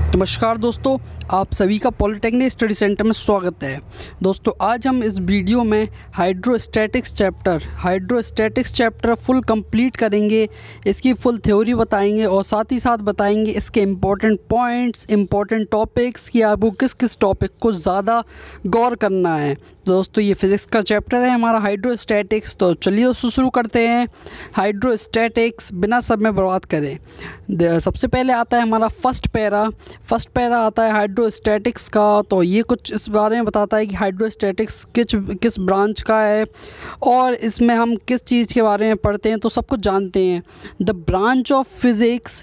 नमस्कार दोस्तों, आप सभी का पॉलिटेक्निक स्टडी सेंटर में स्वागत है। दोस्तों आज हम इस वीडियो में हाइड्रोस्टैटिक्स चैप्टर फुल कंप्लीट करेंगे। इसकी फुल थ्योरी बताएंगे और साथ ही साथ बताएंगे इसके इम्पोर्टेंट पॉइंट्स, इम्पोर्टेंट टॉपिक्स कि आपको किस किस टॉपिक को ज़्यादा गौर करना है। दोस्तों ये फिज़िक्स का चैप्टर है हमारा हाइड्रोस्टैटिक्स। तो चलिए दोस्तों शुरू करते हैं हाइड्रोस्टैटिक्स बिना समय बर्बाद करें। सबसे पहले आता है हमारा फर्स्ट पैरा आता है हाइड्रोस्टैटिक्स का। तो ये कुछ इस बारे में बताता है कि हाइड्रोस्टैटिक्स किस ब्रांच का है और इसमें हम किस चीज़ के बारे में पढ़ते हैं, तो सब कुछ जानते हैं। The branch of physics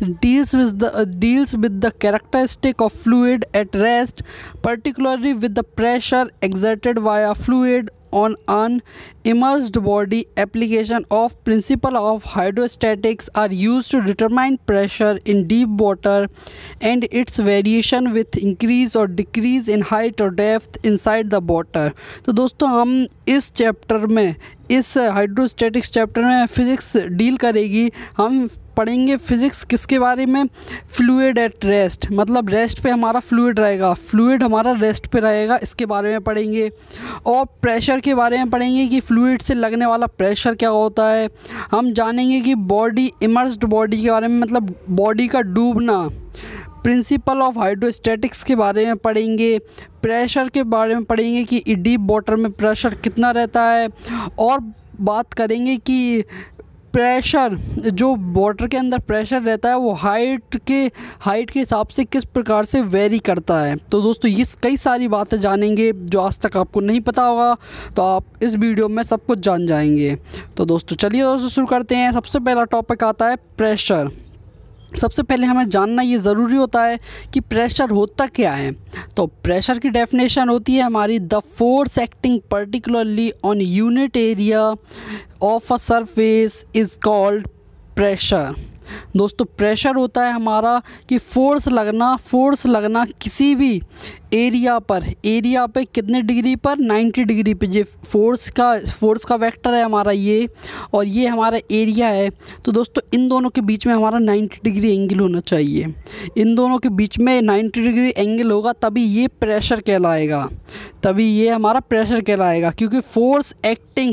deals with the characteristic of fluid at rest, particularly with the pressure exerted via fluid on an immersed body. Application of principle of hydrostatics are used to determine pressure in deep water and its variation with increase or decrease in height or depth inside the water। तो दोस्तों हम इस chapter में, इस hydrostatics chapter में physics deal करेगी। हम पढ़ेंगे फ़िज़िक्स किसके बारे में, फ्लूइड एट रेस्ट, मतलब रेस्ट पे हमारा फ्लूइड रहेगा, फ्लूइड हमारा रेस्ट पे रहेगा, इसके बारे में पढ़ेंगे। और प्रेशर के बारे में पढ़ेंगे कि फ्लूइड से लगने वाला प्रेशर क्या होता है। हम जानेंगे कि बॉडी, इमर्स्ड बॉडी के बारे में, मतलब बॉडी का डूबना, प्रिंसिपल ऑफ हाइड्रोस्टैटिक्स के बारे में पढ़ेंगे। प्रेशर के बारे में पढ़ेंगे कि डीप वाटर में प्रेशर कितना रहता है। और बात करेंगे कि प्रेशर, जो वाटर के अंदर प्रेशर रहता है वो हाइट के हिसाब से किस प्रकार से वेरी करता है। तो दोस्तों ये कई सारी बातें जानेंगे जो आज तक आपको नहीं पता होगा, तो आप इस वीडियो में सब कुछ जान जाएंगे। तो दोस्तों चलिए दोस्तों शुरू करते हैं। सबसे पहला टॉपिक आता है प्रेशर। सबसे पहले हमें जानना ये ज़रूरी होता है कि प्रेशर होता क्या है। तो प्रेशर की डेफिनेशन होती है हमारी, the force acting particularly on unit area of a surface is called pressure. दोस्तों प्रेशर होता है हमारा कि फोर्स लगना किसी भी एरिया पे कितने डिग्री पर, 90 डिग्री पे। ये फोर्स का वेक्टर है हमारा ये, और ये हमारा एरिया है। तो दोस्तों इन दोनों के बीच में हमारा 90 डिग्री एंगल होना चाहिए। इन दोनों के बीच में 90 डिग्री एंगल होगा तभी ये प्रेशर कहलाएगा, तभी ये हमारा प्रेशर कहलाएगा। क्योंकि force acting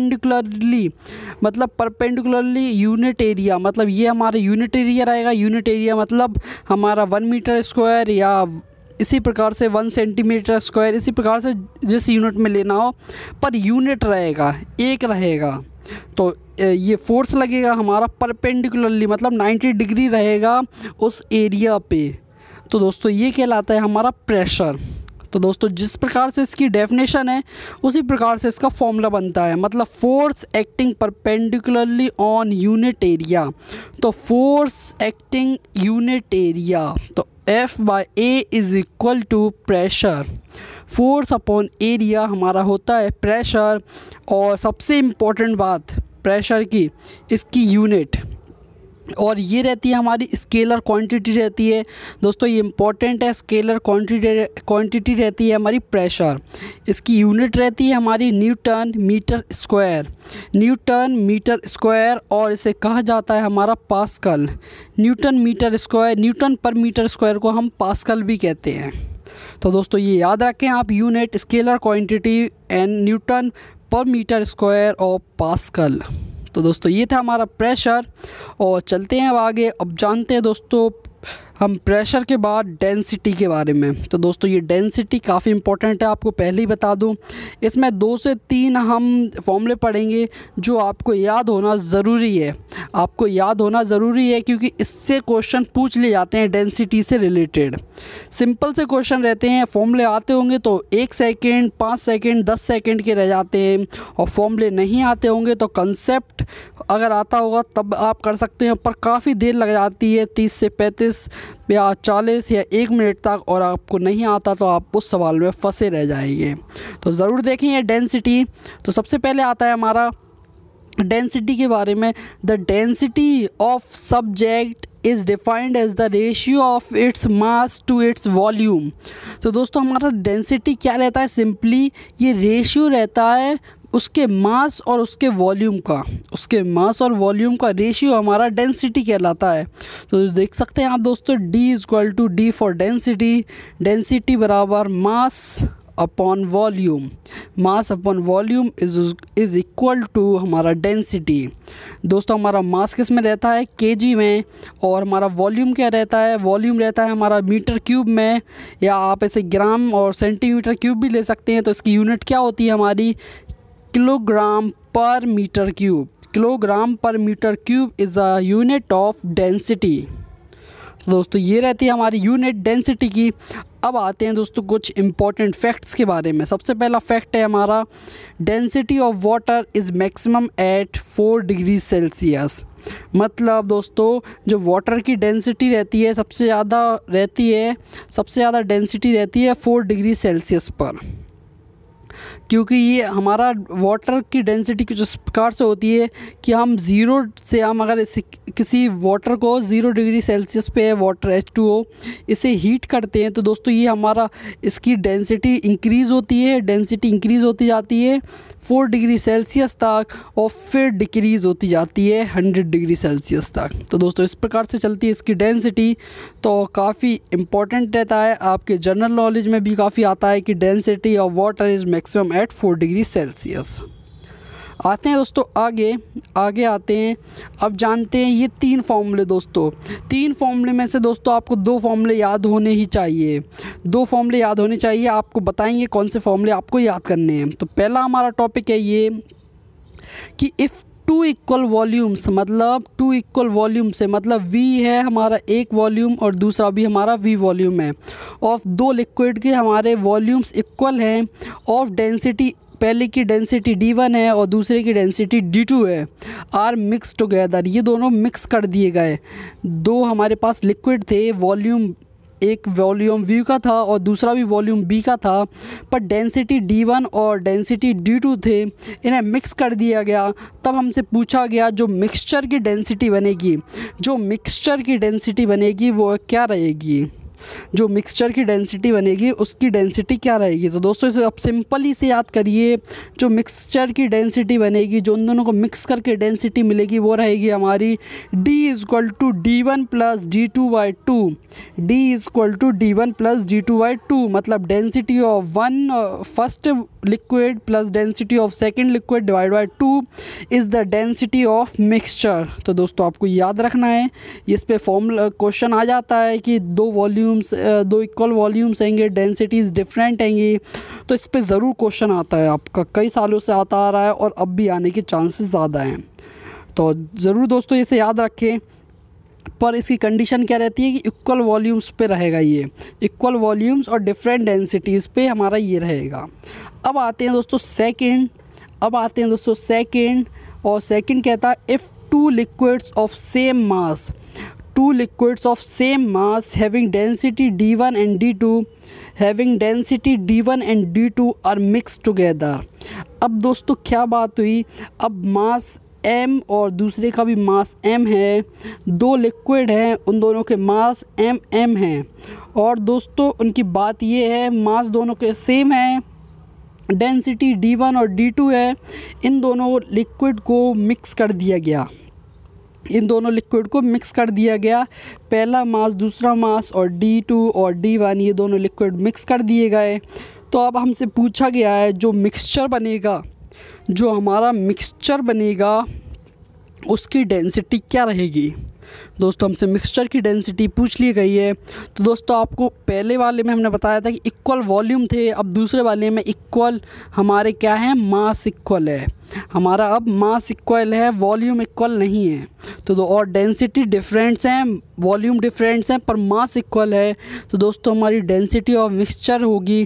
perpendicularly unit area, मतलब ये हमारा यूनिट एरिया रहेगा। यूनिट एरिया मतलब हमारा 1 मीटर स्क्वायर या इसी प्रकार से 1 सेंटीमीटर स्क्वायर, इसी प्रकार से जिस यूनिट में लेना हो, पर यूनिट रहेगा, एक रहेगा। तो ये फोर्स लगेगा हमारा परपेंडिकुलरली, मतलब 90 डिग्री रहेगा उस एरिया पे। तो दोस्तों ये कहलाता है हमारा प्रेशर। तो दोस्तों जिस प्रकार से इसकी डेफिनेशन है उसी प्रकार से इसका फॉर्मूला बनता है, मतलब force acting perpendicularly on unit area. तो फोर्स एक्टिंग यूनिट एरिया, तो F/A is equal to pressure. Force upon area हमारा होता है प्रेशर। और सबसे इम्पोर्टेंट बात प्रेशर की, इसकी यूनिट, और ये रहती है हमारी स्केलर क्वांटिटी रहती है। दोस्तों ये इम्पोर्टेंट है, स्केलर क्वांटिटी रहती है हमारी प्रेशर। इसकी यूनिट रहती है हमारी न्यूटन मीटर स्क्वायर, और इसे कहा जाता है हमारा pascal. Newton per metre square को हम पास्कल भी कहते हैं। तो दोस्तों ये याद रखें आप, unit, scalar quantity and newton per metre square और पास्कल। तो दोस्तों ये था हमारा प्रेशर। और चलते हैं अब आगे। अब जानते हैं दोस्तों हम प्रेशर के बाद डेंसिटी के बारे में। तो दोस्तों ये डेंसिटी काफ़ी इंपॉर्टेंट है, आपको पहले ही बता दूं। इसमें 2 से 3 हम फॉर्मूले पढ़ेंगे जो आपको याद होना ज़रूरी है, क्योंकि इससे क्वेश्चन पूछ लिए जाते हैं डेंसिटी से रिलेटेड। सिंपल से क्वेश्चन रहते हैं, फॉर्मूले आते होंगे तो 1 सेकेंड, 5 सेकेंड, 10 सेकेंड के रह जाते हैं। और फॉर्मूले नहीं आते होंगे तो कंसेप्ट अगर आता होगा तब आप कर सकते हैं, पर काफ़ी देर लग जाती है, 30 से 35 या 40 या 1 मिनट तक, और आपको नहीं आता तो आप उस सवाल में फंसे रह जाएंगे। तो ज़रूर देखें ये डेंसिटी। तो सबसे पहले आता है हमारा डेंसिटी के बारे में। The density of subject is defined as the ratio of its mass to its volume. तो दोस्तों हमारा डेंसिटी क्या रहता है, सिंपली ये रेशियो रहता है उसके मास और उसके वॉल्यूम का रेशियो हमारा डेंसिटी कहलाता है। तो देख सकते हैं आप दोस्तों, D फॉर डेंसिटी बराबर mass upon volume is equal to हमारा डेंसिटी। दोस्तों हमारा मास किस में रहता है, केजी में, और हमारा वॉल्यूम क्या रहता है, वॉल्यूम रहता है हमारा मीटर क्यूब में, या आप ऐसे ग्राम और सेंटीमीटर क्यूब भी ले सकते हैं। तो इसकी यूनिट क्या होती है हमारी, kilogram per metre cube is a unit of density. तो दोस्तों ये रहती है हमारी यूनिट डेंसिटी की। अब आते हैं दोस्तों कुछ इम्पॉर्टेंट फैक्ट्स के बारे में। सबसे पहला फैक्ट है हमारा, density of water is maximum at 4 degree Celsius. मतलब दोस्तों जो वाटर की डेंसिटी रहती है सबसे ज़्यादा डेंसिटी रहती है 4 डिग्री सेल्सियस पर, क्योंकि ये हमारा वाटर की डेंसिटी कुछ इस प्रकार से होती है कि हम अगर किसी वाटर को 0 डिग्री सेल्सियस पे वाटर H2O इसे हीट करते हैं तो दोस्तों ये हमारा इसकी डेंसिटी इंक्रीज़ होती जाती है 4 डिग्री सेल्सियस तक, और फिर डिक्रीज़ होती जाती है 100 डिग्री सेल्सियस तक। तो दोस्तों इस प्रकार से चलती है इसकी डेंसिटी। तो काफ़ी इम्पॉर्टेंट रहता है, आपके जनरल नॉलेज में भी काफ़ी आता है कि density of water is maximum at 4 degree Celsius. आते हैं दोस्तों आगे आते हैं। अब जानते हैं ये 3 फॉर्मूले दोस्तों। 3 फॉर्मूले में से दोस्तों आपको 2 फॉर्मूले याद होने चाहिए। आपको बताएंगे कौन से फॉर्मूले आपको याद करने हैं। तो पहला हमारा टॉपिक है ये कि इफ़ 2 इक्वल वॉल्यूम्स मतलब V है हमारा एक वॉल्यूम और दूसरा भी हमारा V वॉल्यूम है, ऑफ 2 लिक्विड के हमारे वॉल्यूम्स इक्वल हैं, ऑफ डेंसिटी, पहले की डेंसिटी D1 है और दूसरे की डेंसिटी D2 है, आर मिक्स टुगेदर, ये दोनों मिक्स कर दिए गए। 2 हमारे पास लिक्विड थे, एक वॉल्यूम V का था और दूसरा भी वॉल्यूम B का था, पर डेंसिटी D1 और डेंसिटी D2 थे, इन्हें मिक्स कर दिया गया। तब हमसे पूछा गया जो मिक्सचर की डेंसिटी बनेगी वो क्या रहेगी, उसकी डेंसिटी क्या रहेगी। तो दोस्तों इसे आप सिंपली से याद करिए, जो मिक्सचर की डेंसिटी बनेगी, जो उन दोनों को मिक्स करके डेंसिटी मिलेगी वो रहेगी हमारी D=D1 + D2/2। मतलब density of first liquid plus density of second liquid divide by 2 is the density of mixture. तो दोस्तों आपको याद रखना है, इस पे फॉर्मूला क्वेश्चन आ जाता है कि 2 इक्वल वॉल्यूम्स होंगे, डेंसिटीज़ डिफरेंट होंगी, तो इस पे ज़रूर क्वेश्चन आता है आपका, कई सालों से आता आ रहा है और अब भी आने के चांसेस ज़्यादा हैं। तो ज़रूर दोस्तों इसे याद रखें, पर इसकी कंडीशन क्या रहती है कि इक्वल वॉल्यूम्स पे रहेगा, ये इक्वल वॉल्यूम्स और डिफरेंट डेंसिटीज़ पे हमारा ये रहेगा। अब आते हैं दोस्तों सेकंड, और सेकंड कहता है if 2 liquids of same mass having density D1 and D2 are mix together. अब दोस्तों क्या बात हुई, अब मास M और दूसरे का भी मास M है, 2 लिक्विड हैं, उन दोनों के मास M हैं, और दोस्तों उनकी बात ये है मास दोनों के सेम है, डेंसिटी D1 और D2 है। इन दोनों लिक्विड को मिक्स कर दिया गया, पहला मास दूसरा मास और D2 और D1 ये दोनों लिक्विड मिक्स कर दिए गए। तो अब हमसे पूछा गया है जो हमारा मिक्सचर बनेगा उसकी डेंसिटी क्या रहेगी। दोस्तों हमसे मिक्सचर की डेंसिटी पूछ ली गई है। तो दोस्तों आपको पहले वाले में हमने बताया था कि इक्वल वॉल्यूम थे, अब दूसरे वाले में इक्वल हमारे क्या है, मास इक्वल है हमारा, अब मास इक्वल है, वॉल्यूम इक्वल नहीं है। तो और डेंसिटी डिफरेंस हैं, वॉल्यूम डिफरेंस हैं, पर मास इक्वल है। तो दोस्तों हमारी डेंसिटी ऑफ मिक्सचर होगी,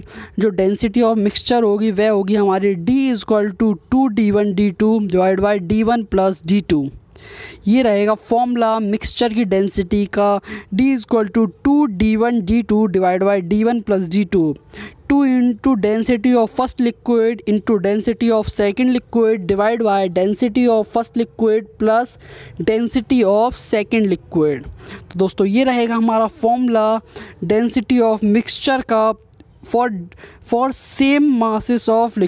वह होगी हमारी D=2D1D2 divide by D1 + D2। ये रहेगा फॉर्मूला मिक्सचर की डेंसिटी का, D=2D1D2 divide by D1 + D2। 2 into density of first liquid into density of second liquid divide by density of first liquid plus density of second liquid. तो दोस्तों ये रहेगा हमारा formula density of mixture का, for same masses of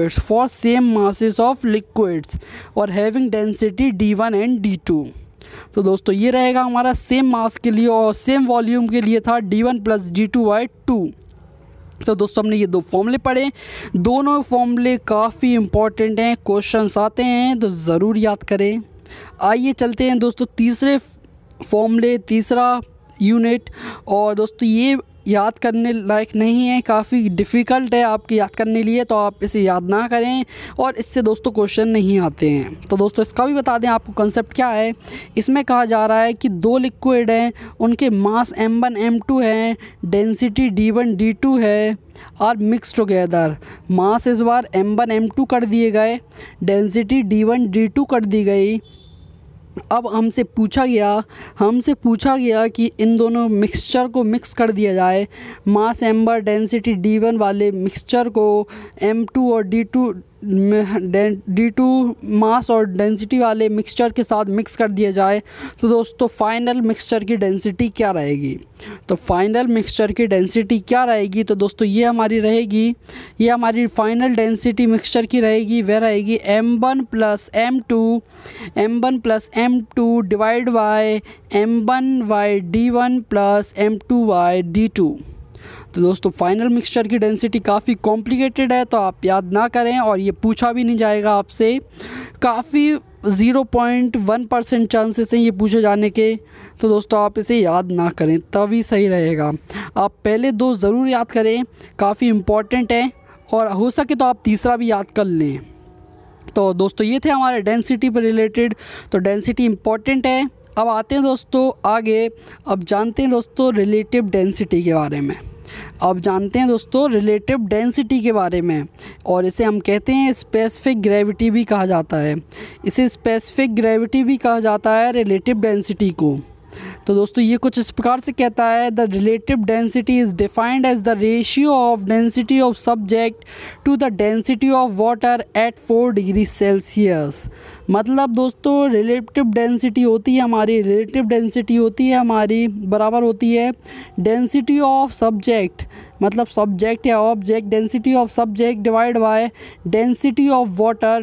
liquids और having density d1 and d2। तो दोस्तों ये रहेगा हमारा सेम मास के लिए और सेम वॉल्यूम के लिए था d1 + d2/2। तो दोस्तों हमने ये दो फॉर्मूले पढ़े, दोनों फॉर्मूले काफ़ी इम्पोर्टेंट हैं, क्वेश्चंस आते हैं तो ज़रूर याद करें। आइए चलते हैं दोस्तों तीसरे फॉर्मूले, तीसरा यूनिट। और दोस्तों ये याद करने लायक नहीं है, काफ़ी डिफ़िकल्ट है आपके याद करने लिए, तो आप इसे याद ना करें और इससे दोस्तों क्वेश्चन नहीं आते हैं। तो दोस्तों इसका भी बता दें आपको कंसेप्ट क्या है। इसमें कहा जा रहा है कि दो लिक्विड हैं, उनके मास m1 m2 है, डेंसिटी d1 d2 है, और मिक्स टुगेदर। मास इस बार m1 m2 कर दिए गए, डेंसिटी d1 d2 कर दी गई। अब हमसे पूछा गया कि इन दोनों मिक्सचर को मिक्स कर दिया जाए। मास m1 डेंसिटी d1 वाले मिक्सचर को m2 और d2 मास और डेंसिटी वाले मिक्सचर के साथ मिक्स कर दिया जाए। तो दोस्तों फाइनल मिक्सचर की डेंसिटी क्या रहेगी? तो फाइनल मिक्सचर की डेंसिटी क्या रहेगी? तो दोस्तों ये हमारी फाइनल डेंसिटी मिक्सचर की रहेगी, वह रहेगी m1 + m2 divide by m1/d1 + m2/d2। तो दोस्तों फाइनल मिक्सचर की डेंसिटी काफ़ी कॉम्प्लिकेटेड है, तो आप याद ना करें और ये पूछा भी नहीं जाएगा आपसे। काफ़ी 0.1% चांसेस हैं ये पूछे जाने के, तो दोस्तों आप इसे याद ना करें तभी सही रहेगा। आप पहले दो ज़रूर याद करें, काफ़ी इम्पॉर्टेंट है, और हो सके तो आप तीसरा भी याद कर लें। तो दोस्तों ये थे हमारे डेंसिटी पर रिलेटेड, तो डेंसिटी इम्पॉर्टेंट है। अब आते हैं दोस्तों आगे, अब जानते हैं दोस्तों रिलेटिव डेंसिटी के बारे में। और इसे हम कहते हैं स्पेसिफिक ग्रेविटी भी कहा जाता है। रिलेटिव डेंसिटी को। तो दोस्तों ये कुछ इस प्रकार से कहता है, the relative density is defined as the ratio of density of subject to the density of water at 4 degree Celsius. मतलब दोस्तों रिलेटिव डेंसिटी होती है हमारी बराबर होती है डेंसिटी ऑफ सब्जेक्ट, मतलब सब्जेक्ट या object, density of subject divide by density of water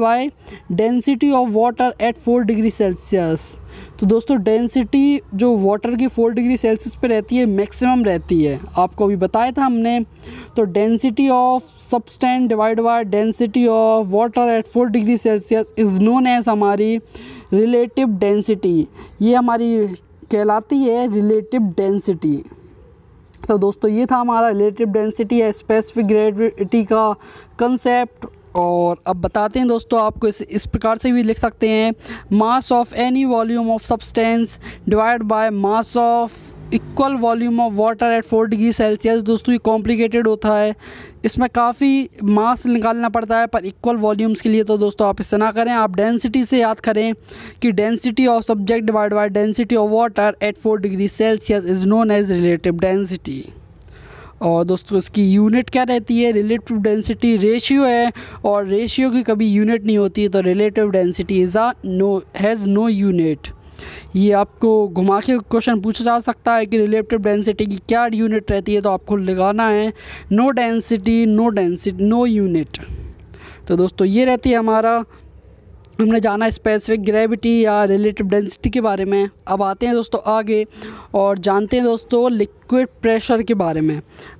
at 4 degree Celsius. तो दोस्तों डेंसिटी जो वाटर की 4 डिग्री सेल्सियस पे रहती है, मैक्सिमम रहती है, आपको अभी बताया था हमने। तो density of substance divide by density of water at 4 degree Celsius is known as हमारी रिलेटिव डेंसिटी। ये हमारी कहलाती है रिलेटिव डेंसिटी। तो दोस्तों ये था हमारा रिलेटिव डेंसिटी या स्पेसिफिक ग्रेविटी का कंसेप्ट। और अब बताते हैं दोस्तों आपको इस प्रकार से भी लिख सकते हैं, mass of any volume of substance divide by mass of equal volume of water at 4 degree Celsius. दोस्तों ये कॉम्प्लिकेटेड होता है, इसमें काफ़ी मास निकालना पड़ता है पर इक्वल वॉल्यूम्स के लिए। तो दोस्तों आप इससे ना करें, आप डेंसिटी से याद करें कि density of subject divide by density of water at 4 degree Celsius is known as relative density. और दोस्तों इसकी यूनिट क्या रहती है? रिलेटिव डेंसिटी रेशियो है, और रेशियो की कभी यूनिट नहीं होती है, तो relative density has no unit. ये आपको घुमा के क्वेश्चन पूछा जा सकता है कि रिलेटिव डेंसिटी की क्या यूनिट रहती है, तो आपको लगाना है नो डेंसिटी नो यूनिट। तो दोस्तों ये रहती है हमारा, हमने जाना स्पेसिफिक ग्रेविटी या रिलेटिव डेंसिटी के बारे में। अब आते हैं दोस्तों आगे और जानते हैं दोस्तों लिक्विड प्रेशर के बारे में।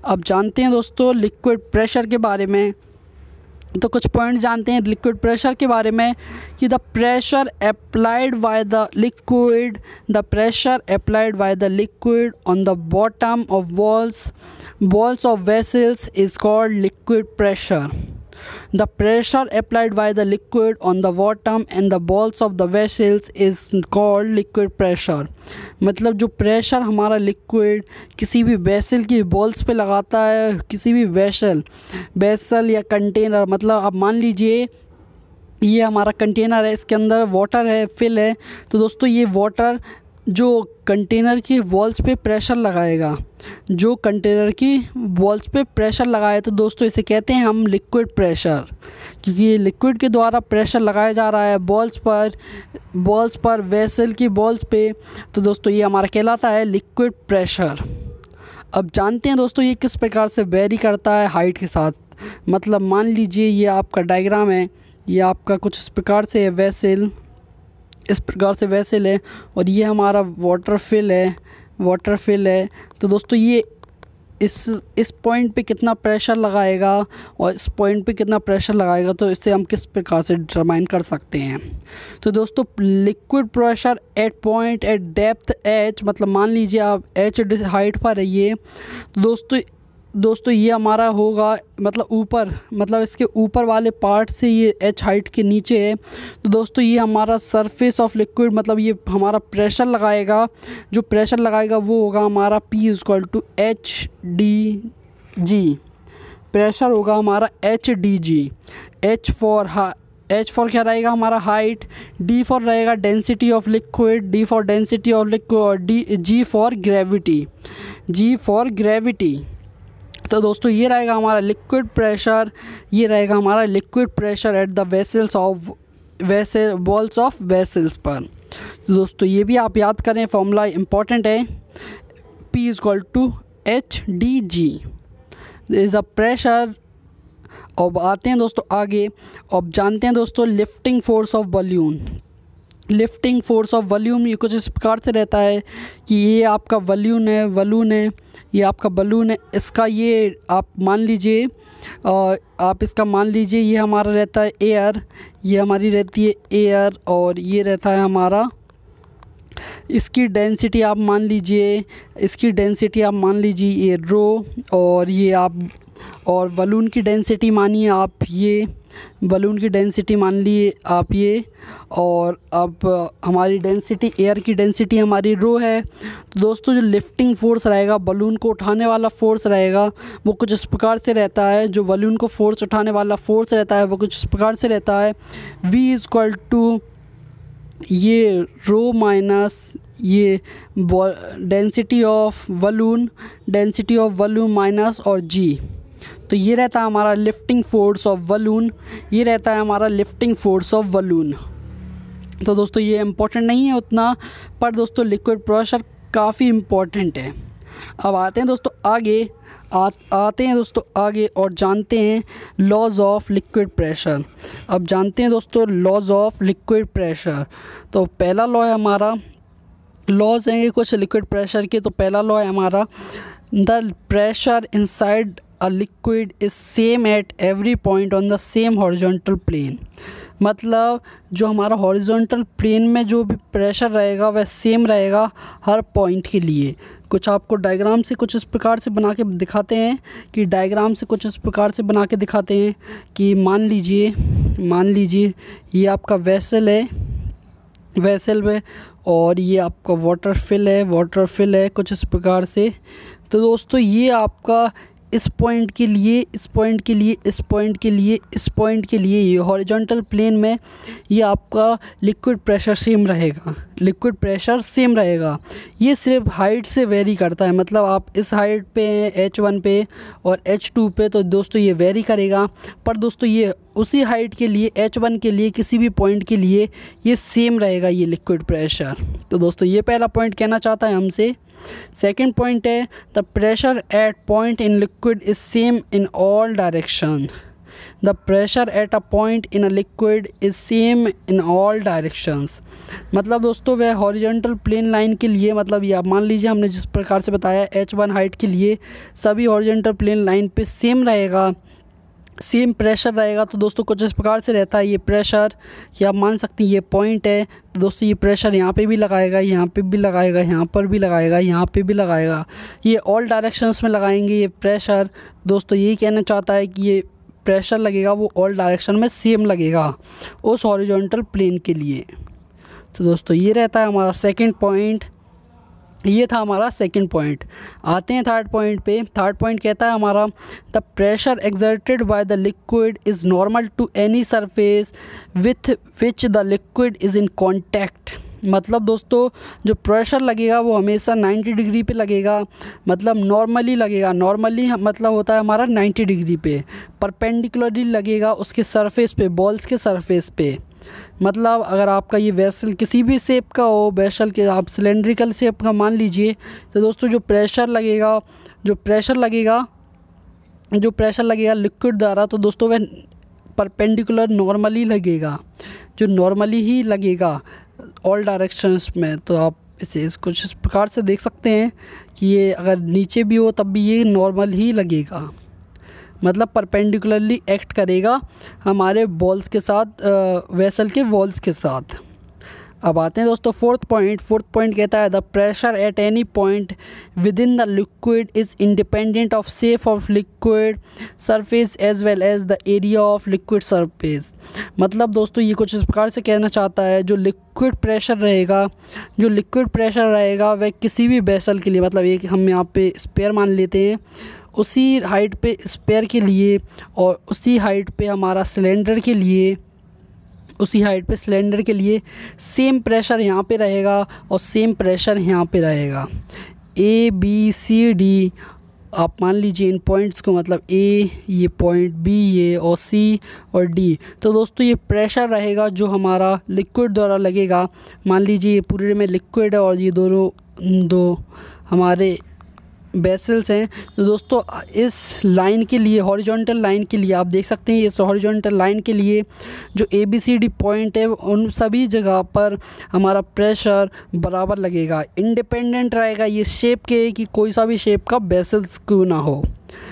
तो कुछ पॉइंट जानते हैं लिक्विड प्रेशर के बारे में कि the pressure applied by the liquid on the bottom of walls of vessels is called liquid pressure. The pressure applied by the liquid on the bottom and the walls of the vessels is called liquid pressure। मतलब जो pressure हमारा liquid किसी भी vessel की walls पे लगाता है, किसी भी वेसल या कंटेनर, मतलब आप मान लीजिए ये हमारा कंटेनर है, इसके अंदर वाटर है, फिल है। तो दोस्तों ये वाटर जो कंटेनर की वॉल्स पे प्रेशर लगाएगा, तो दोस्तों इसे कहते हैं हम लिक्विड प्रेशर, क्योंकि ये लिक्विड के द्वारा प्रेशर लगाया जा रहा है बॉल्स पर वेसल की बॉल्स पे। तो दोस्तों ये हमारा कहलाता है लिक्विड प्रेशर। अब जानते हैं दोस्तों ये किस प्रकार से वेरी करता है हाइट के साथ। मतलब मान लीजिए ये आपका डायग्राम है, ये आपका कुछ इस प्रकार से है वेसल, इस प्रकार से वेसल है, और ये हमारा वाटर फिल है। तो दोस्तों ये इस पॉइंट पे कितना प्रेशर लगाएगा और इस पॉइंट पे कितना प्रेशर लगाएगा, तो इससे हम किस प्रकार से डिटरमाइन कर सकते हैं। तो दोस्तों liquid pressure at point at depth H, मतलब मान लीजिए आप एच हाइट पर रहिए, तो दोस्तों ये हमारा होगा मतलब ऊपर, मतलब इसके ऊपर वाले पार्ट से ये एच हाइट के नीचे है। तो दोस्तों ये हमारा सरफेस ऑफ लिक्विड, मतलब ये हमारा प्रेशर लगाएगा, जो प्रेशर लगाएगा वो होगा हमारा P equal to H D G. Pressure होगा हमारा H D G. H for क्या रहेगा हमारा हाइट, डी फॉर रहेगा density of liquid, D for density of liquid, G for gravity. तो दोस्तों ये रहेगा हमारा लिक्विड प्रेशर, ये रहेगा हमारा liquid pressure at the walls of vessels पर। तो दोस्तों ये भी आप याद करें, फॉर्मूला इम्पॉर्टेंट है, P equal to H D G is a pressure. अब आते हैं दोस्तों आगे, अब जानते हैं दोस्तों lifting force of balloon. Lifting force of volume ये कुछ इस प्रकार से रहता है कि ये आपका बलून है, ये आपका बलून है, इसका ये आप मान लीजिए ये हमारा रहता है एयर, ये हमारी रहती है एयर, और ये रहता है हमारा, इसकी डेंसिटी आप मान लीजिए ये रो, और ये आप, और बलून की डेंसिटी मानिए आप ये, बलून की डेंसिटी मान लिए आप ये, और अब हमारी डेंसिटी, एयर की डेंसिटी हमारी रो है। तो दोस्तों जो लिफ्टिंग फोर्स रहेगा, बलून को उठाने वाला फोर्स रहेगा, वो कुछ इस प्रकार से रहता है, जो बलून को फोर्स उठाने वाला फोर्स रहता है वो कुछ इस प्रकार से रहता है, V इक्वल टू ये रो माइनस ये डेंसिटी ऑफ वॉल्यूम माइनस और G। तो ये रहता है हमारा लिफ्टिंग फोर्स ऑफ बलून, ये रहता है हमारा लिफ्टिंग फोर्स ऑफ बलून। तो दोस्तों ये इम्पोर्टेंट नहीं है उतना, पर दोस्तों लिक्विड प्रेशर काफ़ी इम्पोर्टेंट है। अब आते हैं दोस्तों आगे और जानते हैं लॉज ऑफ लिक्विड प्रेशर। अब जानते हैं दोस्तों लॉज ऑफ लिक्विड प्रेशर। तो पहला लॉ है हमारा, लॉज हैं कुछ लिक्विड प्रेशर के। तो पहला लॉ है हमारा, the pressure inside a liquid is same at every point on the same horizontal plane। मतलब जो हमारा हॉरिजॉन्टल प्लेन में जो भी प्रेशर रहेगा वह सेम रहेगा हर पॉइंट के लिए। कुछ आपको डायग्राम से कुछ इस प्रकार से बना के दिखाते हैं कि मान लीजिए ये आपका वेसल है और ये आपका वाटर फिल है कुछ इस प्रकार से। तो दोस्तों ये आपका इस पॉइंट के लिए ये हॉरिजॉन्टल प्लेन में ये आपका लिक्विड प्रेशर सेम रहेगा। ये सिर्फ हाइट से वेरी करता है, मतलब आप इस हाइट पे हैं H1 पे और H2 पे, तो दोस्तों ये वेरी करेगा। पर दोस्तों ये उसी हाइट के लिए H1 के लिए किसी भी पॉइंट के लिए ये सेम रहेगा ये लिक्विड प्रेशर। तो दोस्तों ये पहला पॉइंट कहना चाहता है हमसे। सेकेंड पॉइंट है, the pressure at point in liquid is same in all direction. The pressure at a point in a liquid is same in all directions. मतलब दोस्तों वह हॉरिजॉन्टल प्लेन लाइन के लिए, मतलब ये आप मान लीजिए हमने जिस प्रकार से बताया H1 हाइट के लिए सभी हॉरिजॉन्टल प्लेन लाइन पे सेम प्रेशर रहेगा। तो दोस्तों कुछ इस प्रकार से रहता है ये प्रेशर, कि आप मान सकते हैं ये पॉइंट है, तो दोस्तों ये प्रेशर यहाँ पे भी लगाएगा, यहाँ पे भी लगाएगा, यहाँ पर भी लगाएगा, यहाँ पे भी लगाएगा, ये ऑल डायरेक्शंस में लगाएंगे ये प्रेशर। दोस्तों यही कहना चाहता है कि ये प्रेशर लगेगा वो ऑल डायरेक्शन में सेम लगेगा उस हॉरिजॉन्टल प्लेन के लिए। तो दोस्तों ये रहता है हमारा सेकंड पॉइंट, ये था हमारा सेकंड पॉइंट। आते हैं थर्ड पॉइंट पे। थर्ड पॉइंट कहता है हमारा, the pressure exerted by the liquid is normal to any surface with which the liquid is in contact. मतलब दोस्तों जो प्रेशर लगेगा वो हमेशा 90 डिग्री पे लगेगा, मतलब नॉर्मली लगेगा। नॉर्मली मतलब होता है हमारा 90 डिग्री पे, परपेंडिकुलरली लगेगा उसके सरफेस पे, बॉल्स के सरफेस पे। मतलब अगर आपका ये वेसल किसी भी शेप का हो, वेसल के आप सिलेंड्रिकल शेप का मान लीजिए, तो दोस्तों जो प्रेशर लगेगा लिक्विड द्वारा, तो दोस्तों वह परपेंडिकुलर नॉर्मली लगेगा, जो नॉर्मली ही लगेगा ऑल डायरेक्शंस में। तो आप इसे कुछ इस प्रकार से देख सकते हैं कि ये अगर नीचे भी हो तब भी ये नॉर्मल ही लगेगा, मतलब परपेंडिकुलरली एक्ट करेगा हमारे बॉल्स के साथ, वेसल के वॉल्स के साथ। अब आते हैं दोस्तों फोर्थ पॉइंट कहता है the pressure at any point within the liquid is independent of shape of liquid surface as well as the area of liquid surface. मतलब दोस्तों ये कुछ इस प्रकार से कहना चाहता है, जो लिक्विड प्रेशर रहेगा वह किसी भी वेसल के लिए, मतलब एक हम यहाँ पे स्पेयर मान लेते हैं, उसी हाइट पे स्पेयर के लिए और उसी हाइट पे हमारा सिलेंडर के लिए सेम प्रेशर यहाँ पे रहेगा और सेम प्रेशर यहाँ पे रहेगा। A B C D आप मान लीजिए इन पॉइंट्स को, मतलब A ये पॉइंट, B ये और C और D। तो दोस्तों ये प्रेशर रहेगा जो हमारा लिक्विड द्वारा लगेगा। मान लीजिए ये पूरे में लिक्विड है और ये दो हमारे वेसल्स हैं। तो दोस्तों इस लाइन के लिए, हॉरिजॉन्टल लाइन के लिए आप देख सकते हैं, इस हॉरिजॉन्टल लाइन के लिए जो ABCD पॉइंट है उन सभी जगह पर हमारा प्रेशर बराबर लगेगा, इंडिपेंडेंट रहेगा ये शेप के, कि कोई सा भी शेप का वेसल्स क्यों ना हो,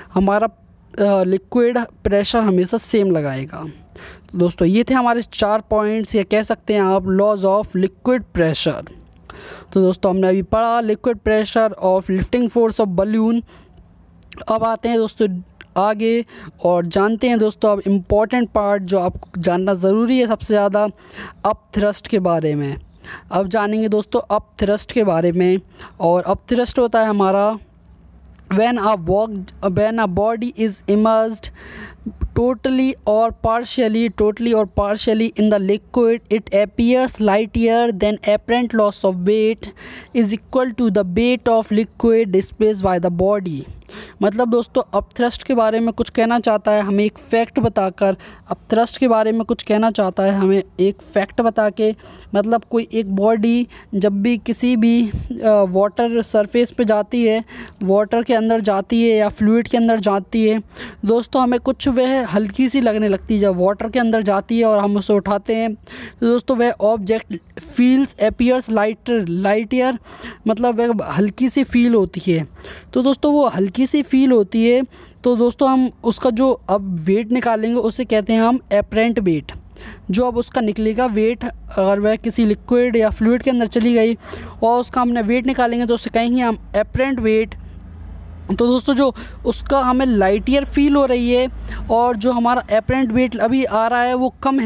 हमारा लिक्विड प्रेशर हमेशा सेम लगाएगा। तो दोस्तों ये थे हमारे 4 पॉइंट्स, या कह सकते हैं आप लॉज ऑफ लिक्विड प्रेशर। तो दोस्तों हमने अभी पढ़ा liquid pressure of lifting force of balloon. अब आते हैं दोस्तों आगे और जानते हैं दोस्तों अब इम्पॉर्टेंट पार्ट जो आपको जानना ज़रूरी है सबसे ज़्यादा, अप थ्रस्ट के बारे में। अब जानेंगे दोस्तों अप थ्रस्ट के बारे में। और अप थ्रस्ट होता है हमारा when a body is immersed totally or partially in the liquid, it appears lighter than apparent loss of weight is equal to the weight of liquid displaced by the body। मतलब दोस्तों up thrust के बारे में कुछ कहना चाहता है हमें एक फैक्ट बताकर, अप थ्रस्ट के बारे में कुछ कहना चाहता है हमें एक फैक्ट बता के। मतलब कोई एक बॉडी जब भी किसी भी वाटर सरफेस पे जाती है, वाटर के अंदर जाती है या फ्लूइड के अंदर जाती है दोस्तों, हमें कुछ वह हल्की सी लगने लगती है। जब वाटर के अंदर जाती है और हम उसे उठाते हैं तो दोस्तों वह ऑब्जेक्ट अपीयर्स लाइटर, मतलब वह हल्की सी फील होती है। तो दोस्तों वो हल्की सी फील होती है, तो दोस्तों हम उसका जो अब वेट निकालेंगे उसे कहते हैं हम एपरेंट वेट। जो अब उसका निकलेगा वेट, अगर वह किसी लिक्विड या फ्लूइड के अंदर चली गई और उसका हमने वेट निकालेंगे तो उसे कहेंगे हम एपरेंट वेट। तो दोस्तों जो उसका हमें लाइटियर फील हो रही है और जो हमारा एपरेंट वेट अभी आ रहा है वो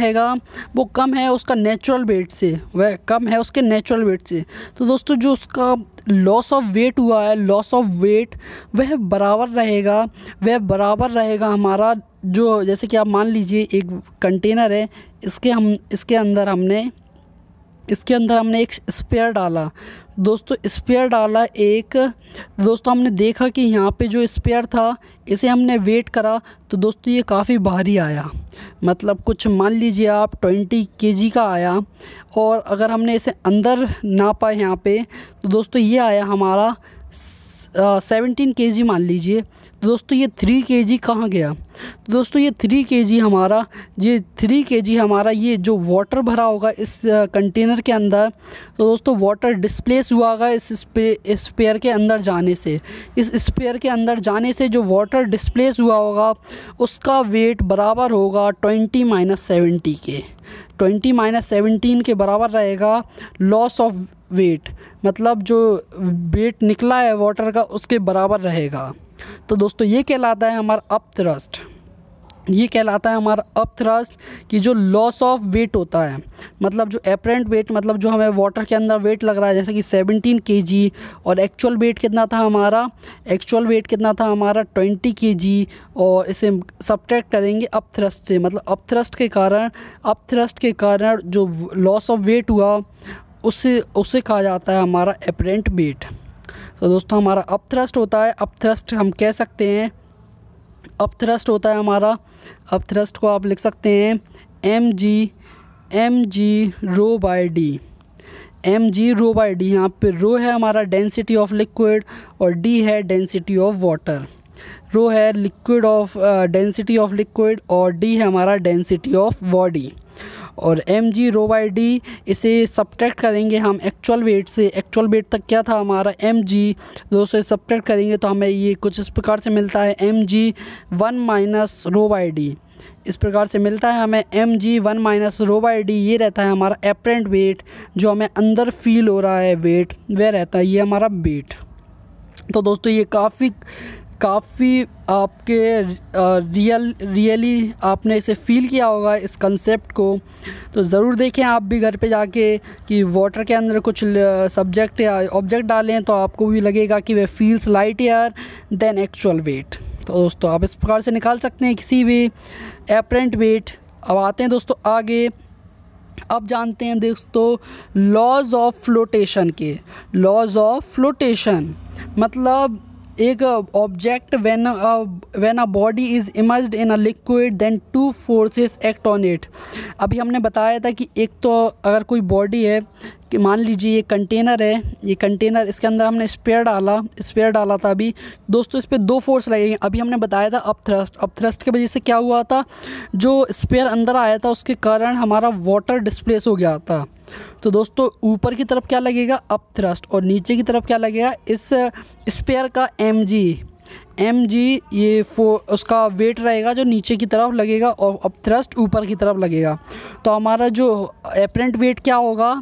कम है उसका नेचुरल वेट से, वह कम है उसके नेचुरल वेट से। तो दोस्तों जो उसका लॉस ऑफ वेट हुआ है, लॉस ऑफ वेट वह बराबर रहेगा हमारा, जो जैसे कि आप मान लीजिए एक कंटेनर है, इसके अंदर हमने एक स्पेयर डाला दोस्तों, दोस्तों हमने देखा कि यहाँ पे जो स्पेयर था इसे हमने वेट करा तो दोस्तों ये काफ़ी भारी आया, मतलब कुछ मान लीजिए आप 20 kg का आया। और अगर हमने इसे अंदर नापा यहाँ पे तो दोस्तों ये आया हमारा 17 kg मान लीजिए। तो दोस्तों ये 3 kg कहाँ गया? तो दोस्तों ये 3 kg हमारा ये जो वाटर भरा होगा इस कंटेनर के अंदर, तो दोस्तों वाटर डिस्प्लेस हुआ होगा इस स्पेयर के अंदर जाने से। इस स्पेयर के अंदर जाने से जो वाटर डिस्प्लेस हुआ होगा उसका वेट बराबर होगा 20-70 के। 20-17 के बराबर रहेगा लॉस ऑफ वेट, मतलब जो वेट निकला है वाटर का उसके बराबर रहेगा। तो दोस्तों ये कहलाता है हमारा अप थ्रस्ट, कि जो लॉस ऑफ वेट होता है, मतलब जो एपरेंट वेट, मतलब जो हमें वाटर के अंदर वेट लग रहा है जैसे कि 17 kg और एक्चुअल वेट कितना था हमारा 20 kg, और इसे सब्ट्रैक्ट करेंगे अप थ्रस्ट से, मतलब अप थ्रस्ट के कारण जो लॉस ऑफ वेट हुआ उसे कहा जाता है हमारा एपरेंट वेट। तो दोस्तों हमारा अप थ्रस्ट होता है, अप थ्रस्ट हम कह सकते हैं अप थ्रस्ट होता है हमारा, अप थ्रस्ट को आप लिख सकते हैं mg/d। mg/d, यहाँ पे रो है हमारा डेंसिटी ऑफ लिक्विड और डी है डेंसिटी ऑफ वाटर। रो है liquid of density of liquid और डी है हमारा डेंसिटी ऑफ बॉडी। और mg/d इसे सब्ट्रैक्ट करेंगे हम एक्चुअल वेट से। एक्चुअल वेट तक क्या था हमारा mg, दोस्तों सब्ट्रैक्ट करेंगे तो हमें ये कुछ इस प्रकार से मिलता है mg1 - ρ/d। इस प्रकार से मिलता है हमें mg1 - ρ/d। ये रहता है हमारा एपरेंट वेट, जो हमें अंदर फील हो रहा है वेट, वह रहता है ये हमारा वेट। तो दोस्तों ये काफ़ी आपके रियली आपने इसे फ़ील किया होगा इस कंसेप्ट को। तो ज़रूर देखें आप भी घर पे जाके कि वाटर के अंदर कुछ सब्जेक्ट या ऑब्जेक्ट डालें तो आपको भी लगेगा कि वे feels lighter than actual weight. तो दोस्तों आप इस प्रकार से निकाल सकते हैं किसी भी एपरेंट वेट। अब आते हैं दोस्तों आगे। अब जानते हैं दोस्तों लॉज ऑफ फ्लोटेशन के। लॉज ऑफ फ्लोटेशन मतलब एक object when a body is emerged in a liquid then two forces act on it. अभी हमने बताया था कि एक तो अगर कोई बॉडी है कि मान लीजिए ये कंटेनर है, ये कंटेनर, इसके अंदर हमने स्पेयर डाला था। अभी दोस्तों इस पर दो फोर्स लगेंगे। अभी हमने बताया था अप थ्रस्ट की वजह से क्या हुआ था, जो स्पेयर अंदर आया था उसके कारण हमारा वाटर डिस्प्लेस हो गया था। तो दोस्तों ऊपर की तरफ क्या लगेगा अप थ्रस्ट और नीचे की तरफ क्या लगेगा इस स्पेयर का mg ये उसका वेट रहेगा जो नीचे की तरफ लगेगा और अप थ्रस्ट ऊपर की तरफ लगेगा। तो हमारा जो एपरेंट वेट क्या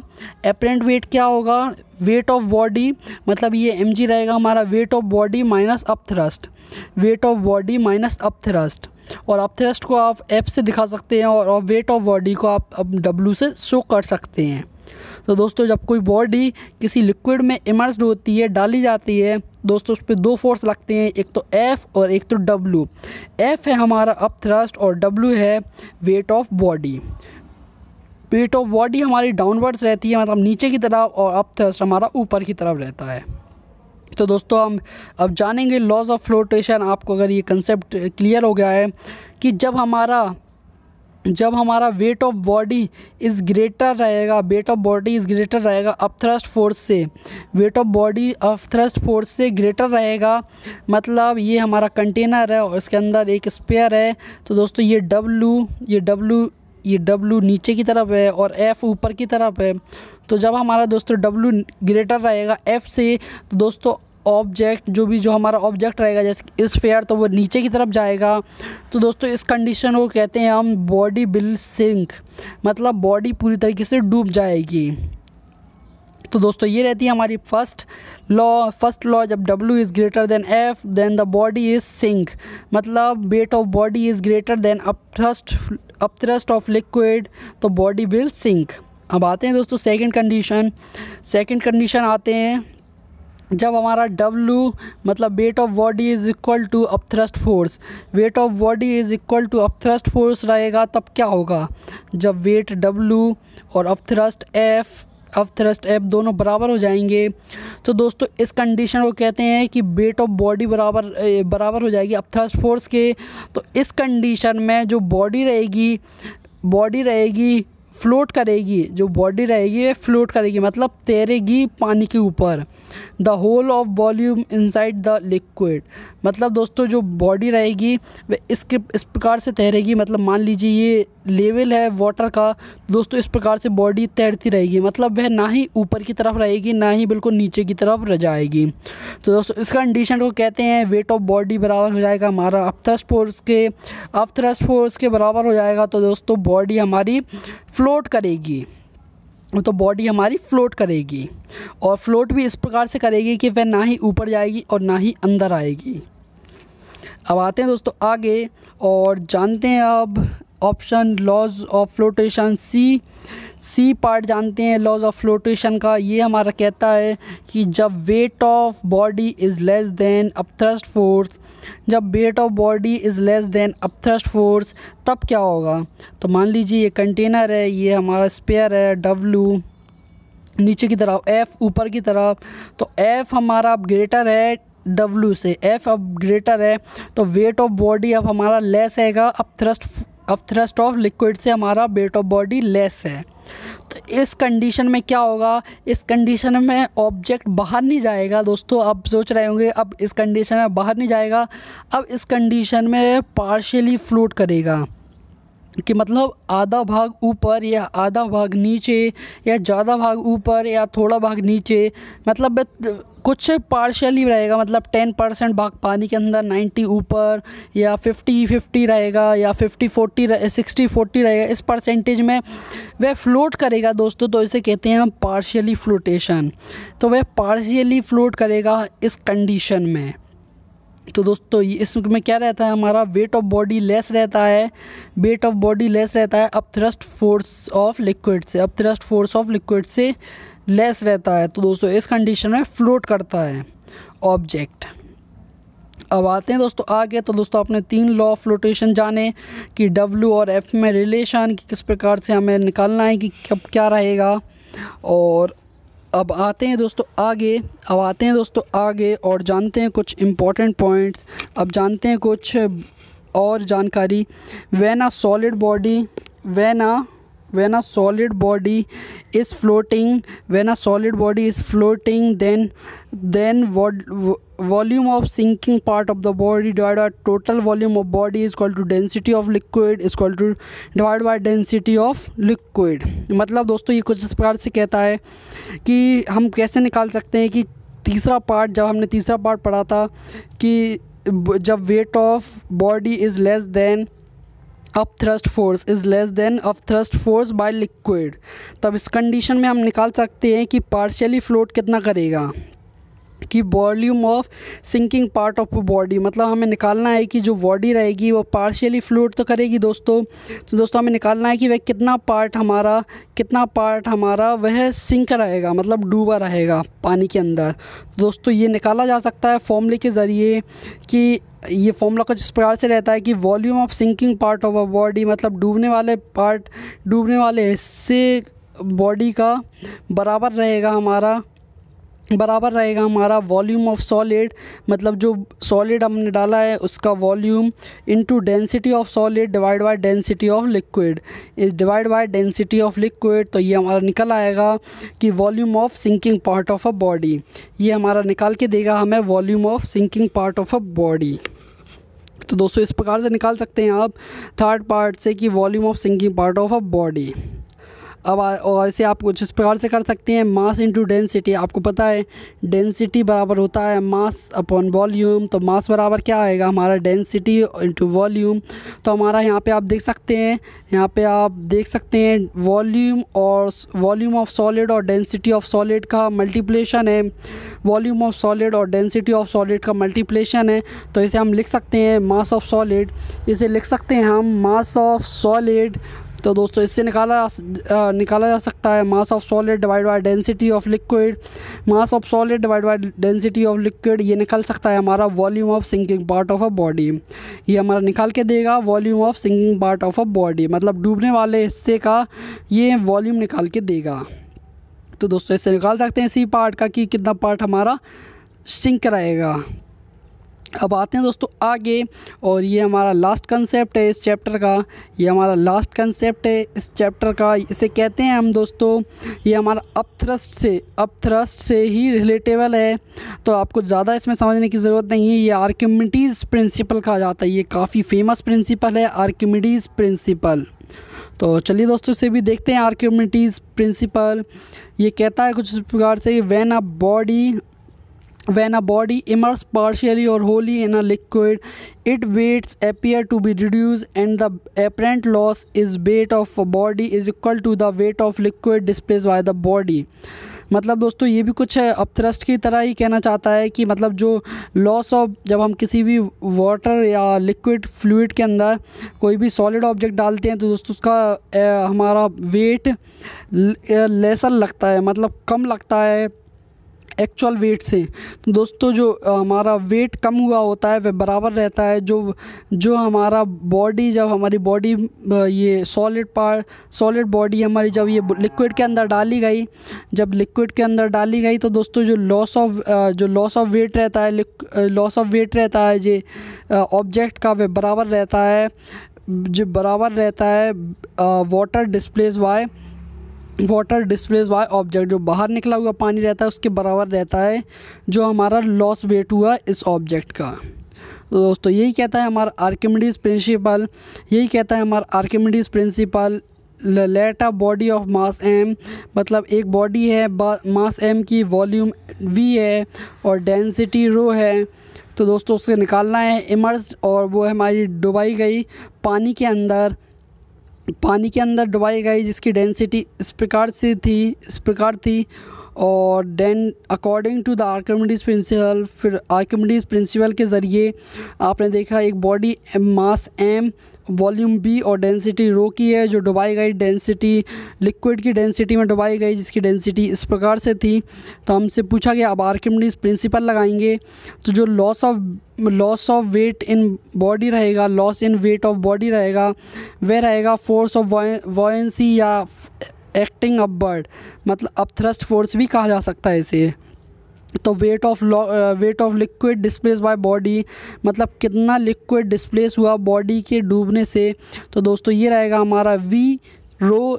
होगा वेट ऑफ बॉडी, मतलब ये mg रहेगा हमारा weight of body minus upthrust, weight of body minus upthrust. और अप थ्रस्ट को आप F से दिखा सकते हैं और वेट ऑफ बॉडी को आप अब W से शो कर सकते हैं। तो दोस्तों जब कोई बॉडी किसी लिक्विड में इमर्ज्ड होती है, डाली जाती है, दोस्तों उस पर दो फोर्स लगते हैं, एक तो F और एक तो W। F है हमारा अप थ्रस्ट और W है weight of body. Weight of body हमारी डाउनवर्ड्स रहती है, मतलब नीचे की तरफ, और अप थ्रस्ट हमारा ऊपर की तरफ रहता है। तो दोस्तों हम अब जानेंगे लॉज ऑफ फ्लोटेशन। आपको अगर ये कंसेप्ट क्लियर हो गया है कि जब हमारा weight of body is greater रहेगा, अप थ्रस्ट फोर्स से, weight of body upthrust force से ग्रेटर रहेगा, मतलब ये हमारा कंटेनर है और इसके अंदर एक स्पेयर है। तो दोस्तों ये W नीचे की तरफ है और F ऊपर की तरफ है। तो जब हमारा दोस्तों W ग्रेटर रहेगा F से, तो दोस्तों जो हमारा ऑब्जेक्ट रहेगा जैसे स्फीयर, तो वो नीचे की तरफ जाएगा। तो दोस्तों इस कंडीशन को कहते हैं हम बॉडी विल सिंक, मतलब बॉडी पूरी तरीके से डूब जाएगी। तो दोस्तों ये रहती है हमारी फर्स्ट लॉ। जब W is greater than F then the body is sink, मतलब weight of body is greater than upthrust of liquid, तो बॉडी विल सिंक। अब आते हैं दोस्तों सेकंड कंडीशन आते हैं जब हमारा W मतलब weight of body is equal to upthrust force, weight of body is equal to upthrust force रहेगा, तब क्या होगा जब वेट W और अप थ्रस्ट F दोनों बराबर हो जाएंगे। तो दोस्तों इस कंडीशन को कहते हैं कि वेट ऑफ बॉडी बराबर हो जाएगी अप थ्रस्ट फोर्स के। तो इस कंडीशन में जो बॉडी रहेगी फ्लोट करेगी, मतलब तैरेगी पानी के ऊपर। The whole of volume inside the liquid, मतलब दोस्तों जो बॉडी रहेगी वह इस प्रकार से तैरेगी, मतलब मान लीजिए ये लेवल है वाटर का, दोस्तों इस प्रकार से बॉडी तैरती रहेगी, मतलब वह ना ही ऊपर की तरफ रहेगी ना ही बिल्कुल नीचे की तरफ रह जाएगी। तो दोस्तों इस कंडीशन को कहते हैं वेट ऑफ बॉडी बराबर हो जाएगा हमारा अप थ्रस्ट फोर्स के बराबर हो जाएगा। तो दोस्तों बॉडी हमारी फ्लोट करेगी, और फ्लोट भी इस प्रकार से करेगी कि वह ना ही ऊपर जाएगी और ना ही अंदर आएगी। अब आते हैं दोस्तों आगे और जानते हैं अब option laws of flotation. C part जानते हैं लॉज ऑफ फ्लोटेशन का। ये हमारा कहता है कि जब weight of body is less than upthrust force, तब क्या होगा। तो मान लीजिए ये कंटेनर है, ये हमारा स्पेयर है W नीचे की तरफ, F ऊपर की तरफ। तो F हमारा अब ग्रेटर है W से, F अब ग्रेटर है, तो वेट ऑफ बॉडी अब हमारा लेस हैगा अप अपथ्रस्ट ऑफ लिक्विड से हमारा वेट ऑफ बॉडी लेस है। तो इस कंडीशन में क्या होगा, इस कंडीशन में ऑब्जेक्ट बाहर नहीं जाएगा। दोस्तों आप सोच रहे होंगे अब इस कंडीशन में बाहर नहीं जाएगा, अब इस कंडीशन में पार्शियली फ्लोट करेगा कि मतलब आधा भाग ऊपर या आधा भाग नीचे या ज़्यादा भाग ऊपर या थोड़ा भाग नीचे, मतलब कुछ पार्शियली रहेगा, मतलब 10% भाग पानी के अंदर, 90 ऊपर, या 50-50 रहेगा, या 50-40 60-40 रहेगा। इस परसेंटेज में वह फ्लोट करेगा दोस्तों, तो इसे कहते हैं हम पार्शियली फ्लोटेशन। तो वह पार्शियली फ्लोट करेगा इस कंडीशन में। तो दोस्तों इसमें क्या रहता है, हमारा वेट ऑफ बॉडी लेस रहता है, वेट ऑफ बॉडी लेस रहता है अपथ्रस्ट फोर्स ऑफ लिक्विड से, अपथ्रस्ट फोर्स ऑफ लिक्विड से लेस रहता है। तो दोस्तों इस कंडीशन में फ्लोट करता है ऑब्जेक्ट। अब आते हैं दोस्तों आगे। तो दोस्तों आपने 3 लॉ ऑफ फ्लोटेशन जाने कि W और F में रिलेशन कि किस प्रकार से हमें निकालना है कि कब क्या रहेगा। और अब आते हैं दोस्तों आगे और जानते हैं कुछ इम्पॉर्टेंट पॉइंट्स। अब जानते हैं कुछ और जानकारी। When a solid body is floating, then volume of sinking part of the body divided by total volume of body is equal to density of liquid is equal to divided by density of liquid। मतलब दोस्तों ये कुछ इस प्रकार से कहता है कि हम कैसे निकाल सकते हैं कि तीसरा पार्ट, जब हमने तीसरा पार्ट पढ़ा था कि जब weight of body is less than upthrust force by liquid, तब इस कंडीशन में हम निकाल सकते हैं कि पार्शियली फ्लोट कितना करेगा, कि volume of sinking part of body, मतलब हमें निकालना है कि जो बॉडी रहेगी वो पार्शियली फ्लोट तो करेगी दोस्तों। तो दोस्तों हमें निकालना है कि वह कितना पार्ट हमारा वह सिंक रहेगा, मतलब डूबा रहेगा पानी के अंदर। तो दोस्तों ये निकाला जा सकता है फॉर्मूले के ज़रिए कि ये फॉर्मूला कुछ इस प्रकार से रहता है कि volume of sinking part of a body, मतलब डूबने वाले हिस्से बॉडी का बराबर रहेगा हमारा वॉल्यूम ऑफ सॉलिड, मतलब जो सॉलिड हमने डाला है उसका volume, into density of solid divide by density of liquid तो ये हमारा निकल आएगा कि volume of sinking part of a body, ये हमारा निकाल के देगा हमें volume of sinking part of a body. तो दोस्तों इस प्रकार से निकाल सकते हैं आप थर्ड पार्ट से कि volume of sinking part of a body. अब और ऐसे आप कुछ इस प्रकार से कर सकते हैं, मास इंटू डेंसिटी। आपको पता है डेंसिटी बराबर होता है मास अपॉन वॉल्यूम, तो मास बराबर क्या आएगा हमारा डेंसिटी इंटू वॉल्यूम। तो हमारा यहाँ पे आप देख सकते हैं वॉल्यूम ऑफ सॉलिड और डेंसिटी ऑफ सॉलिड का मल्टीप्लिकेशन है, वॉल्यूम ऑफ सॉलिड और डेंसिटी ऑफ सॉलिड का मल्टीप्लिकेशन है। तो इसे हम लिख सकते हैं मास ऑफ सॉलिड, इसे लिख सकते हैं हम मास ऑफ सॉलिड। तो दोस्तों इससे निकाला जा सकता है mass of solid divide by density of liquid, ये निकल सकता है हमारा volume of sinking part of a body. ये हमारा निकाल के देगा volume of sinking part of a body, मतलब डूबने वाले हिस्से का ये वॉल्यूम निकाल के देगा। तो दोस्तों इससे निकाल सकते हैं इसी पार्ट का कि कितना पार्ट हमारा सिंक रहेगा। अब आते हैं दोस्तों आगे, और ये हमारा लास्ट कंसेप्ट है इस चैप्टर का, इसे कहते हैं हम दोस्तों, ये हमारा अपथ्रस्ट से ही रिलेटेबल है। तो आपको ज़्यादा इसमें समझने की ज़रूरत नहीं है। ये आर्किमिडीज़ प्रिंसिपल कहा जाता है, ये काफ़ी फेमस प्रिंसिपल है आर्किमिडीज़ प्रिंसिपल। तो चलिए दोस्तों इसे भी देखते हैं आर्किमिडीज़ प्रिंसिपल। ये कहता है कुछ इस प्रकार से, when a body immersed partially or wholly in a liquid, its weights appear to be reduced and the apparent loss is weight of a body is equal to the weight of liquid displaced by the body। मतलब दोस्तों ये भी कुछ upthrust की तरह ही कहना चाहता है कि मतलब जो लॉस ऑफ, जब हम किसी भी वाटर या लिक्विड फ्लूइड के अंदर कोई भी सॉलिड ऑब्जेक्ट डालते हैं तो दोस्तों उसका हमारा वेट लेसर लगता है, मतलब कम लगता है एक्चुअल वेट से। तो दोस्तों जो हमारा वेट कम हुआ होता है वह बराबर रहता है जो हमारा बॉडी, जब हमारी बॉडी ये सॉलिड बॉडी हमारी जब ये लिक्विड के अंदर डाली गई, तो दोस्तों जो लॉस ऑफ वेट रहता है, जो ऑब्जेक्ट का वह बराबर रहता है जो बराबर रहता है वाटर डिस्प्लेस बाय ऑब्जेक्ट, जो बाहर निकला हुआ पानी रहता है उसके बराबर रहता है जो हमारा लॉस वेट हुआ इस ऑब्जेक्ट का। तो दोस्तों यही कहता है हमारा Archimedes principle, let a body of mass m, मतलब एक बॉडी है मास m की, वॉल्यूम v है और डेंसिटी रो है। तो दोस्तों उससे निकालना है इमर्ज, और वो है हमारी डुबाई गई पानी के अंदर डुबाई गई, जिसकी डेंसिटी इस प्रकार थी। और then according to the Archimedes principle, फिर आर्किमिडीज़ प्रिंसिपल के ज़रिए आपने देखा एक body mass m, volume b और डेंसिटी रो की है, जो डुबाई गई डेंसिटी लिक्विड की डेंसिटी में डुबाई गई, जिसकी डेंसिटी इस प्रकार से थी। तो हमसे पूछा गया अब आर्किमिडीज़ प्रिंसिपल लगाएंगे, तो जो loss of weight in body रहेगा, loss in weight of body रहेगा, वह रहेगा फोर्स ऑफ वॉयेंसी या एक्टिंग अपवर्ड, मतलब अपथ्रस्ट फोर्स भी कहा जा सकता है इसे। तो weight of liquid displace by body, मतलब कितना लिक्विड डिस्प्लेस हुआ बॉडी के डूबने से। तो दोस्तों ये रहेगा हमारा B rho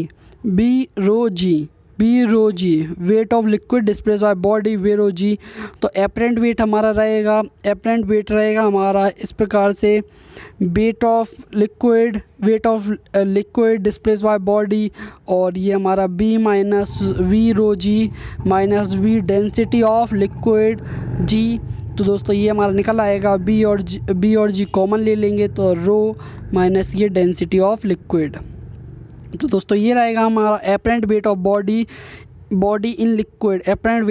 G, weight of liquid displace by body V rho G. तो एपरेंट वेट रहेगा हमारा इस प्रकार से, weight of liquid displace by body, और ये हमारा B minus V rho G minus V density of liquid G. तो दोस्तों ये हमारा निकल आएगा बी और जी कॉमन ले लेंगे तो रो माइनस ये डेंसिटी ऑफ लिक्विड। तो दोस्तों ये रहेगा हमारा apparent weight of body in liquid,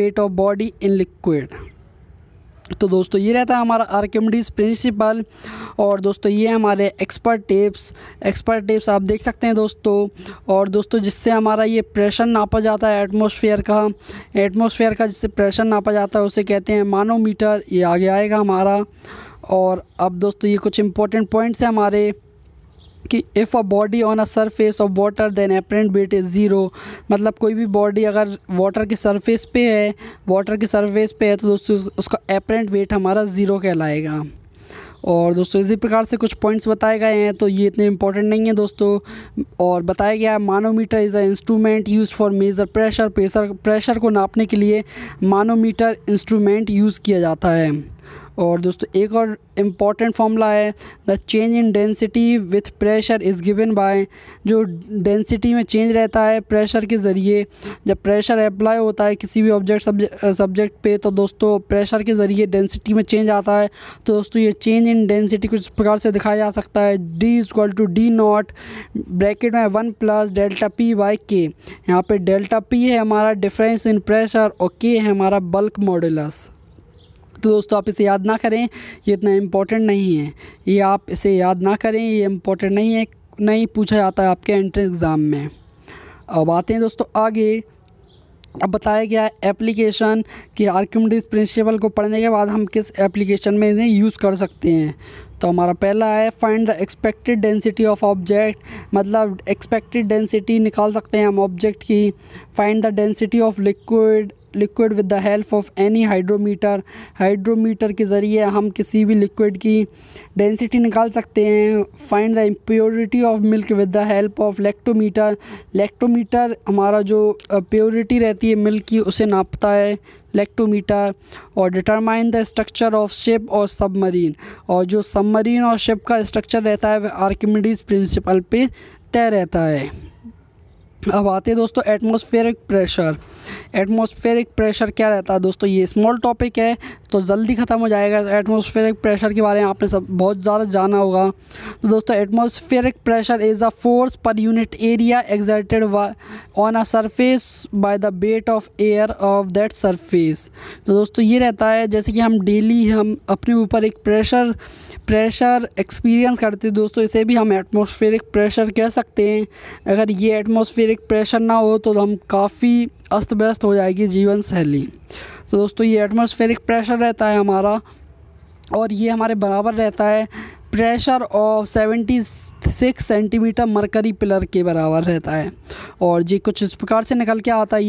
तो दोस्तों ये रहता है हमारा आर्किमिडीज़ प्रिंसिपल। और दोस्तों ये हमारे एक्सपर्ट टिप्स आप देख सकते हैं दोस्तों। और दोस्तों जिससे हमारा ये प्रेशर नापा जाता है एटमॉस्फेयर का जिससे प्रेशर नापा जाता है उसे कहते हैं मानोमीटर, ये आगे आएगा हमारा। और अब दोस्तों ये कुछ इंपॉर्टेंट पॉइंट्स हैं हमारे कि if a body on a surface of water then apparent weight is zero, मतलब कोई भी बॉडी अगर वाटर की सरफेस पे है तो दोस्तों उसका एपरेंट वेट हमारा ज़ीरो कहलाएगा। और दोस्तों इसी प्रकार से कुछ पॉइंट्स बताए गए हैं, तो ये इतने इंपॉर्टेंट नहीं है दोस्तों। और बताया गया है manometer is a instrument use for measure pressure को नापने के लिए मानोमीटर इंस्ट्रूमेंट यूज़ किया जाता है। और दोस्तों एक और इम्पॉर्टेंट फार्मूला है, the change in density with pressure is given by, जो डेंसिटी में चेंज रहता है प्रेशर के ज़रिए, जब प्रेशर अप्लाई होता है किसी भी सब्जेक्ट पे तो दोस्तों प्रेशर के ज़रिए डेंसिटी में चेंज आता है। तो दोस्तों ये चेंज इन डेंसिटी कुछ प्रकार से दिखाया जा सकता है, D=D0 ब्रैकेट में 1 + ΔP/K। यहाँ पे ΔP है हमारा डिफरेंस इन प्रेशर और K है हमारा बल्क मॉडुलस। तो दोस्तों आप इसे याद ना करें, ये इतना इम्पोर्टेंट नहीं है, ये आप इसे याद ना करें, ये इम्पोर्टेंट नहीं है, नहीं पूछा जाता है आपके एंट्रेंस एग्ज़ाम में। अब आते हैं दोस्तों आगे। अब बताया गया है एप्लीकेशन कि आर्किमिडीज़ प्रिंसिपल को पढ़ने के बाद हम किस एप्लीकेशन में इन्हें यूज़ कर सकते हैं। तो हमारा पहला है find the expected density of object, मतलब एक्सपेक्टेड डेंसिटी निकाल सकते हैं हम ऑब्जेक्ट की। Find the density of liquid with the help of any hydrometer के ज़रिए हम किसी भी लिक्विड की डेंसिटी निकाल सकते हैं। Find the impurity of milk with the help of lactometer हमारा जो प्योरिटी रहती है मिल्क की उसे नापता है लैक्टोमीटर। और determine the structure of ship और सबमरीन, और जो सबमरीन और शिप का स्ट्रक्चर रहता है वह आर्किमिडीज़ प्रिंसिपल पे तय रहता है। अब आते हैं दोस्तों एटमॉस्फेरिक प्रेशर क्या रहता है दोस्तों, ये स्मॉल टॉपिक है तो जल्दी ख़त्म हो जाएगा। एटमॉस्फेरिक प्रेशर के बारे में आपने सब बहुत ज़्यादा जाना होगा। तो दोस्तों atmospheric pressure is a force per unit area exerted on a surface by the weight of air of that surface. तो दोस्तों ये रहता है जैसे कि हम डेली अपने ऊपर एक प्रेशर एक्सपीरियंस करते हैं दोस्तों, इसे भी हम एटमॉस्फेरिक प्रेशर कह सकते हैं। अगर ये एटमॉस्फेरिक प्रेशर ना हो तो हम काफ़ी अस्त व्यस्त हो जाएगी जीवन शैली। तो दोस्तों ये एटमॉस्फेरिक प्रेशर रहता है हमारा, और ये हमारे बराबर रहता है pressure of 76 centimetre mercury pillar के बराबर रहता है। और ये कुछ इस प्रकार से निकल के आता है,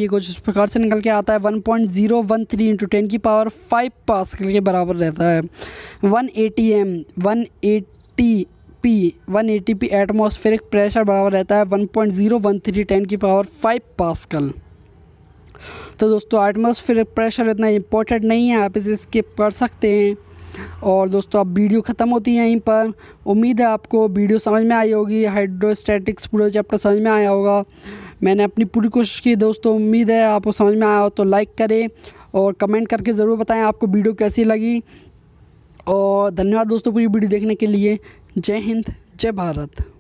1.013 × 10⁵ पास्कल के बराबर रहता है। 180 180 एटमॉस्फेरिक प्रेशर बराबर रहता है 1.013 10 की पावर 5 पास्कल। तो दोस्तों एटमॉस्फेरिक प्रेशर इतना इम्पोर्टेंट नहीं है, आप इसे स्किप कर सकते हैं। और दोस्तों अब वीडियो ख़त्म होती है यहीं पर। उम्मीद है आपको वीडियो समझ में आई होगी, हाइड्रोस्टैटिक्स पूरा चैप्टर समझ में आया होगा। मैंने अपनी पूरी कोशिश की दोस्तों, उम्मीद है आपको समझ में आया हो तो लाइक करें और कमेंट करके ज़रूर बताएं आपको वीडियो कैसी लगी। और धन्यवाद दोस्तों पूरी वीडियो देखने के लिए। जय हिंद, जय भारत।